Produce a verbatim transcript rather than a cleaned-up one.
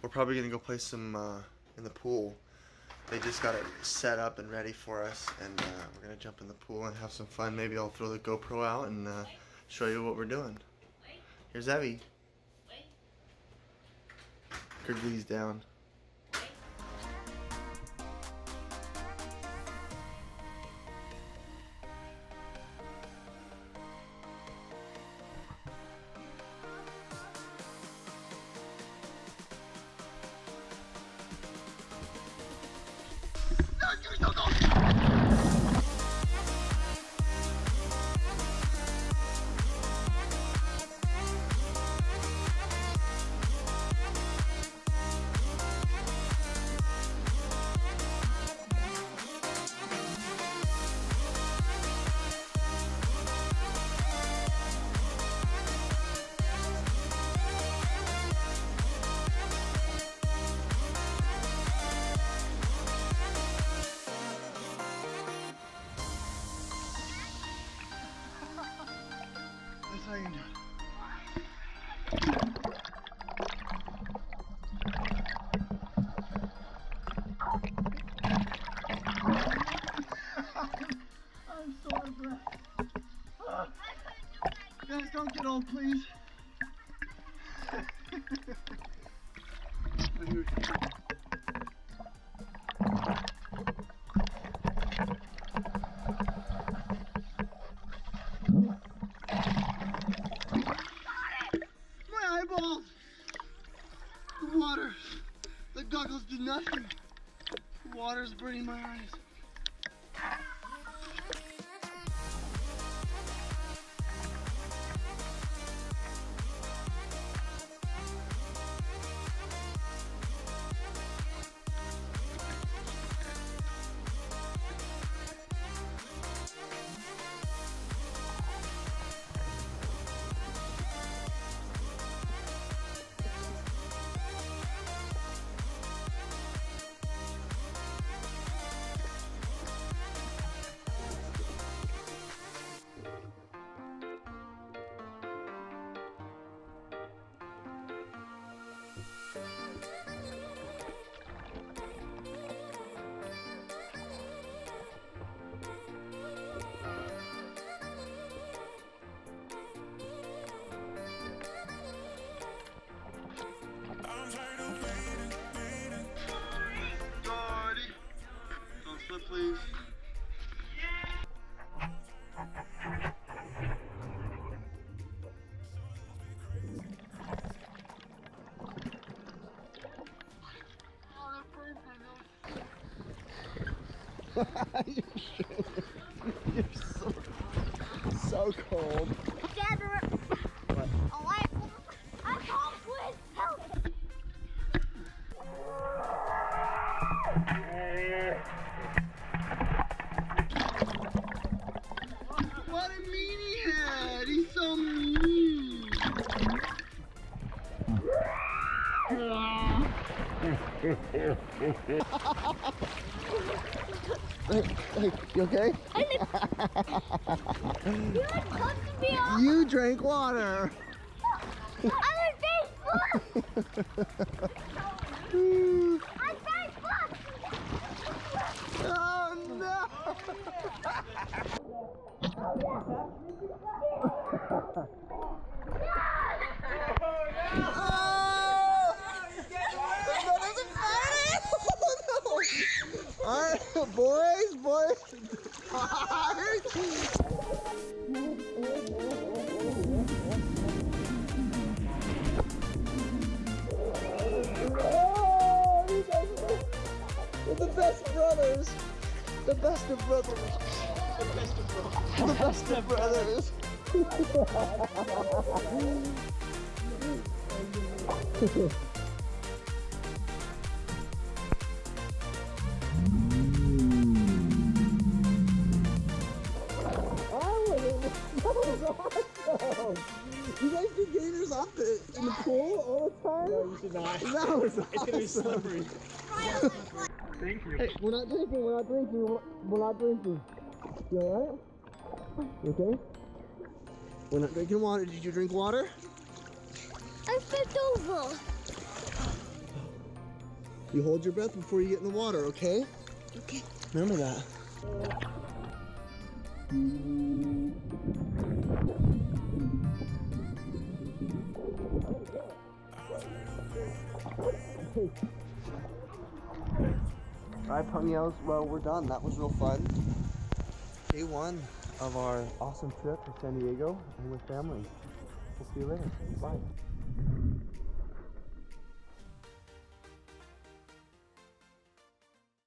we're probably gonna go play some uh, in the pool. They just got it set up and ready for us, and uh, we're gonna jump in the pool and have some fun. Maybe I'll throw the GoPro out and uh, show you what we're doing. Here's Evie. Kirby's down. That's how you do it. I'm so out of breath. Uh, guys, don't get old, please. Eyeballs! The water! The goggles did nothing! The water's burning my eyes. Please. You're so, so cold. Dad, what? Oh, I, I can't quit. Help! What a meanie head! He's so mean! Hey, hey, you okay? You drank water! I'm in Facebook! I'm Facebook! Oh no! Alright, boys, boys. Oh, you guys are the best brothers. The best of brothers. The best of brothers. The best of brothers. You guys do gators off the, in the pool all the time? No, you should not. That was It's awesome. gonna be slippery. Thank you. Hey, we're not drinking, we're not drinking, we're, we're not drinking. You alright? You okay? We're not drinking water. Did you drink water? I flipped over. You hold your breath before you get in the water, okay? Okay. Remember that. Alright, Pungels, well, we're done. That was real fun. Day one of our awesome trip to San Diego and with family. We'll see you later. Bye.